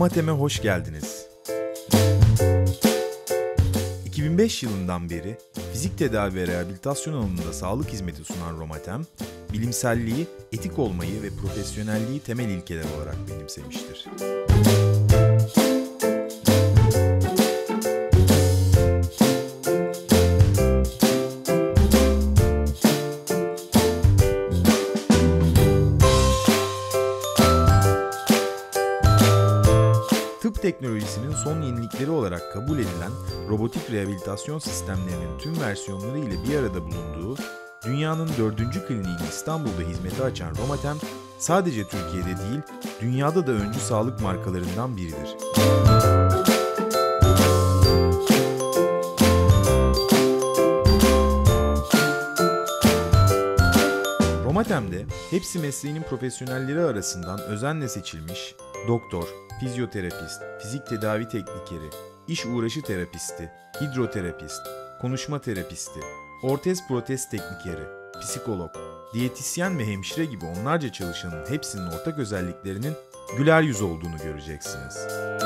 Romatem'e hoş geldiniz. 2005 yılından beri fizik tedavi ve rehabilitasyon alanında sağlık hizmeti sunan Romatem, bilimselliği, etik olmayı ve profesyonelliği temel ilkeler olarak benimsemiştir. Tıp teknolojisinin son yenilikleri olarak kabul edilen robotik rehabilitasyon sistemlerinin tüm versiyonları ile bir arada bulunduğu, dünyanın 4. kliniğini İstanbul'da hizmete açan Romatem, sadece Türkiye'de değil, dünyada da öncü sağlık markalarından biridir. Romatem'de hepsi mesleğinin profesyonelleri arasından özenle seçilmiş doktor, fizyoterapist, fizik tedavi teknikeri, iş uğraşı terapisti, hidroterapist, konuşma terapisti, ortez protez teknikeri, psikolog, diyetisyen ve hemşire gibi onlarca çalışanın hepsinin ortak özelliklerinin güler yüz olduğunu göreceksiniz.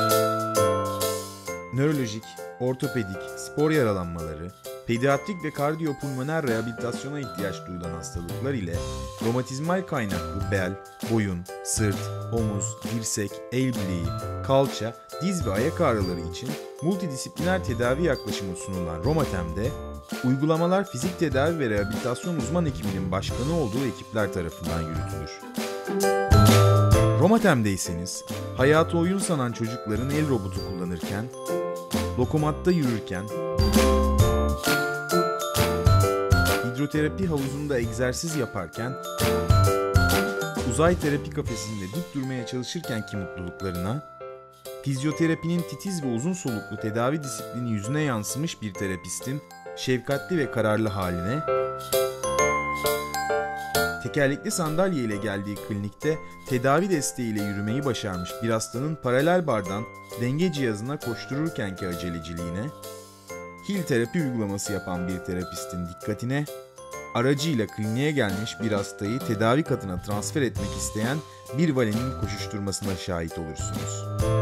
Nörolojik, ortopedik, spor yaralanmaları, pediatrik ve kardiyopulmoner rehabilitasyona ihtiyaç duyulan hastalıklar ile romatizmal kaynaklı bel, boyun, sırt, omuz, dirsek, el bileği, kalça, diz ve ayak ağrıları için multidisipliner tedavi yaklaşımı sunulan Romatem'de, uygulamalar fizik tedavi ve rehabilitasyon uzman ekibinin başkanı olduğu ekipler tarafından yürütülür. Romatem'deyseniz, hayatı oyun sanan çocukların el robotu kullanırken, lokomatta yürürken, hidroterapi havuzunda egzersiz yaparken, uzay terapi kafesinde dik durmaya çalışırkenki mutluluklarına, fizyoterapinin titiz ve uzun soluklu tedavi disiplini yüzüne yansımış bir terapistin şefkatli ve kararlı haline, tekerlekli sandalye ile geldiği klinikte tedavi desteğiyle yürümeyi başarmış bir hastanın paralel bardan denge cihazına koştururkenki aceleciliğine, hil terapi uygulaması yapan bir terapistin dikkatine, aracıyla kliniğe gelmiş bir hastayı tedavi katına transfer etmek isteyen bir valinin koşuşturmasına şahit olursunuz.